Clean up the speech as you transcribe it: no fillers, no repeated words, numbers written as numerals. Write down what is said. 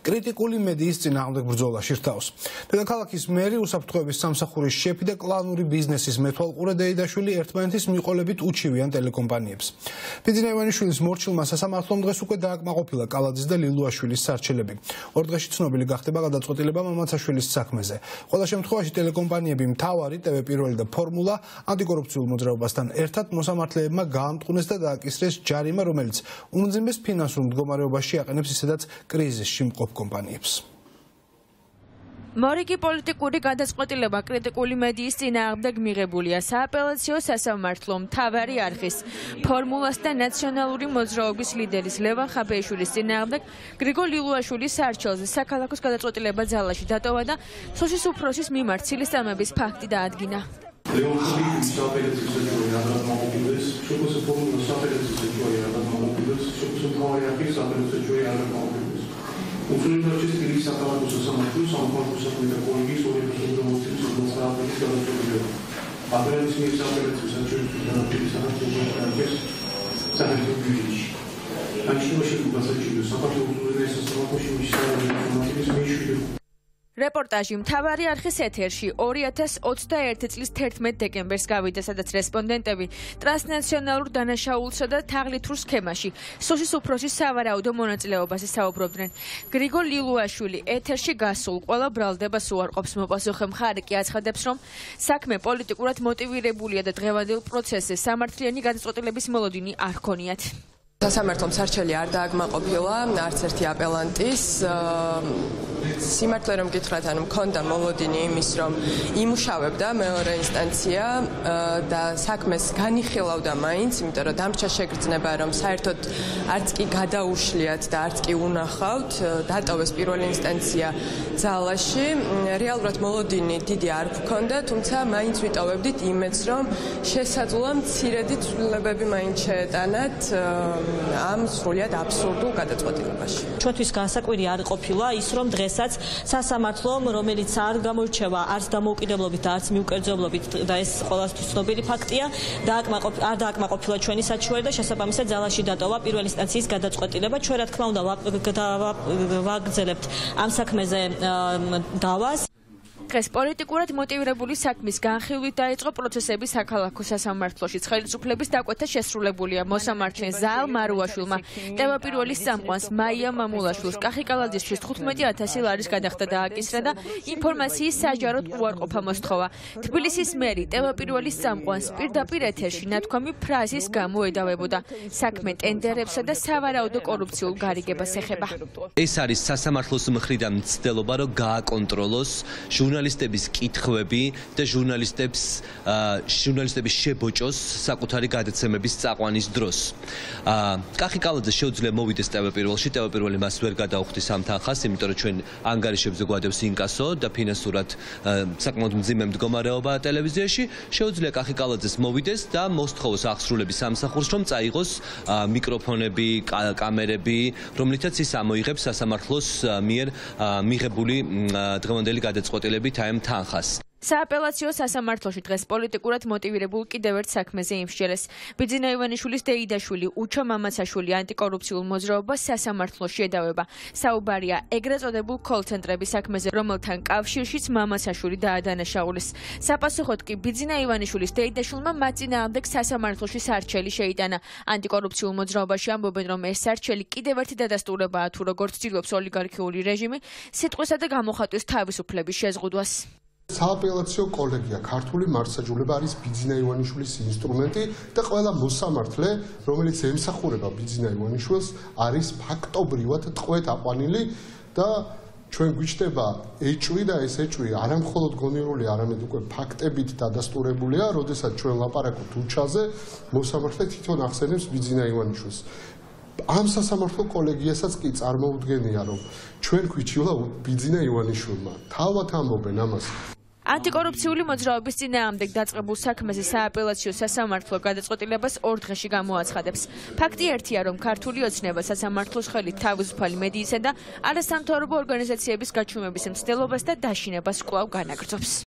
კრიტიკული მედიის წინააღმდეგ ბრძოლაში რთავს. დედაქალაქის მერი უსაფრთხოების სამსახურის შეფი და კლანური ბიზნესის მეთვალყურე დეიდაშვილი ერთმანეთის მიყოლებით უჩივიან ტელეკომპანიებს. ბიძინა ივანიშვილის მორჩილმა სასამართლომ დღეს უკვე დააკმაყოფილა კალაძის და ლილუაშვილის სარჩელები. ორ დღეში ცნობილი გახდება გადაწყვეტილება მამაცაშვილის საქმეზე. ყველა შემთხვევაში ტელეკომპანიები მთავარი, TV პირველი და ფორმულა ანტიკორუფციულ მოძრაობასთან ერთად მოსამართლეებმა გაამტყუნეს და დააკისრეს ჯარიმა, რომელიც უმძიმეს ფინანსურ მდგომარეობაში აყენებს ისედაც კრიზისში მყოფ კომპანიებს. მორიგი პოლიტიკური გადაწყვეტილება კრიტიკული მედიის წინააღმდეგ მიღებულია სააპელაციო სასამართლო მთავარი არხის ფორმულას და ნაციონალური მოძრაობის ლიდერის ლევან ხაბეიშვილის წინააღმდეგ გრიგოლ ლილუაშვილის სარჩელზე საქალაქოს გადაწყვეტილება ძალაში დატოვა და სოშის უფროსის მიმართ ცილისწამების ფაქტი დაადგინა. Uțulindu-acest clip s-a calat cu săsămătul sau în corpul săpământă colegii sau reprezentul demonstrării sau demonstrării sau demonstrării. Apelăm să ne s-a apelat cu săsămătul sau demonstrării sau demonstrării s-a apelat cu juridici. Aici nu știu cum să citiu, s-a făcut uțulindu-i să se facă și mișcarea de informații să mi-i știu. რეპორტაჟი მთავარი არხის ეთერში 2021 წლის 11 დეკემბერს გავიდა, სადაც რესპონდენტები ტრანსნაციონალურ დანაშაულსა და თაღლითურ სქემაში სოშის უფროსის სავარაუდო მონაწილეობაზე საუბრობდნენ. გრიგოლ ლილუაშვილი ეთერში გასულ ყველა ბრალდებას უარყოფს. მოპასუხე მხარე კი აცხადებს, რომ საქმე პოლიტიკურად მოტივირებულია და დღევანდელ პროცესზე სამართლიანი გადაწყვეტილების მოლოდინი არ ჰქონიათ. სასამართლომ სარჩელი არ დააკმაყოფილა არც ერთი აპელანტის. სიმართლე რომ გითხრათ, ანუ მქონდა მოლოდინი იმის, რომ იმუშავებდა მეორე ინსტანცია და საქმეს განიხილავდა მაინც, იმიტომ რომ დამრჩა შეგრძნება, რომ საერთოდ არც კი გადაუშლიათ და არც კი უნახავთ, დატოვეს პირველი ინსტანცია ძალაში. რეალურად მოლოდინი დიდი არ გვქონდა, თუმცა მაინც ვიტოვებდით იმედს, რომ შესაძლოა მცირედი ცვლილებები მაინც შეეტანათ ამ სრულიად აბსურდულ გადაწყვეტილებაში. ჩვენთვის განსაკვირი არ ყოფილა ის, რომ დღესაც სასამართლომ, რომელიც არ გამოირჩევა არც დამოუკიდებლობით და არც მიუკერძებლობით და ეს ყველასთვის ცნობილი ფაქტია, არ დააკმაყოფილა ჩვენი საჩუქარი და შესაბამისად ძალაში დატოვა პირველი ინსტანციის გადაწყვეტილება. ჩვენ რა თქმა უნდა ვაგრძელებთ ამ საქმეზე დავას. დღეს პოლიტიკურად მოტივირებული საქმის განხილვით დაიწყო პროცესები საქალაქო სასამართლოში. ხელისუფლების დაკვეთა შესრულებულია მოსამართლე ზაალ მარუაშვილმა, ტევა პირველის წამყვანს მაია მამულაშვილს კახიკალაძისთვის 15,000 ლარის გადახდა დააკისრა და ინფორმაციის საჯაროდ უარყოფა მოსთხოვა. თბილისის მერი ტევა პირველის წამყვანს პირდაპირ ეთერში ნათქვამი ფრაზის გამო ედავებოდა. საქმე ტენდერებსა და სავარაუდო კორუფციულ გარიგებას ეხება. ეს არის სასამართლოს მხრიდან მცდელობა, რომ გააკონტროლოს ჟურნალისტების კითხვები და ჟურნალისტების შებოჭოს საკუთარი გადაცემების წაყვანის დროს. კახიკალაძე შეუძლია მოვიდეს ტევა პირველში, ტევა პირველი მას ვერ გადაუხდის ამ თანხას, იმიტომ რომ ჩვენ ანგარიშებზე გვადევს ინკასო და ფინანსურად საკმაოდ მძიმე მდგომარეობა ტელევიზიაში. შეუძლია კახიკალაძეს მოვიდეს და მოსთხოვოს აღსრულების სამსახურს, რომ წაიღოს მიკროფონები, კამერები, რომლითაც ის ამოიღებს სასამართლოს მიერ მიღებული დღევანდელი გადაწყვეტილებით ამ თანხას. სააპელაციო სასამართლოში დღეს პოლიტიკურად მოტივირებულ კიდევ ერთ საქმეზე იმსჯელეს. ბიძინა ივანიშვილის დეიდაშვილი უჩო მამაცაშვილი ანტიკორუფციულ მოძრაობას სასამართლოში ედავება. საუბარია ეგრეთ წოდებულ კოლ-ცენტრების საქმეზე, რომელთან კავშირშიც მამაცაშვილი დაადანაშაულეს. საპასუხოდ კი ბიძინა ივანიშვილის დეიდაშვილმა მათ წინააღმდეგ სასამართლოში სარჩელი შეიტანა. ანტიკორუფციულ მოძრაობაში ამბობენ, რომ ეს სარჩელი კიდევ ერთი დადასტურებაა თუ როგორც ცდილობს ოლიგარქიული რეჟიმი სიტყვისა და გამოხატვის თავისუფლების შეზღუდვას. სააპელაციო კოლეგია ქართული მართლმსაჯულება არის ბიძინა ივანიშვილის ინსტრუმენტი და ყველა მოსამართლე, რომელიც ემსახურება ბიძინა ივანიშვილს, არის ფაქტობრივად ტყვედ აყვანილი და ჩვენ გვიჩნდება ეჭვი და ეს ეჭვი არამხოლოდ გონივრული, არამედ უკვე ფაქტებით დადასტურებულია, როდესაც ჩვენ ლაპარაკობთ უჩაზე, მოსამართლე თვითონ ახსენებს ბიძინა ივანიშვილს. ამ სასამართლო კოლეგიასაც კი წარმოუდგენია, რომ ჩვენ გვიჩვენა ბიძინა ივანიშვილმა. თავად ამბობენ ამას. ანტიკორუფციული მოძრაობის წინააღმდეგ დაწყებულ საქმეზე სააპელაციო სასამართლო გადაწყვეტილებას 2 დღეში გამოაცხადებს. ფაქტი ერთია, რომ ქართული ოცნება სასამართლოს ხელით თავისუფალი მედიისა და არასამთავრობო ორგანიზაციების გაჩვენების მცდელობას და დაშინებას კვლავ განაგრძობს.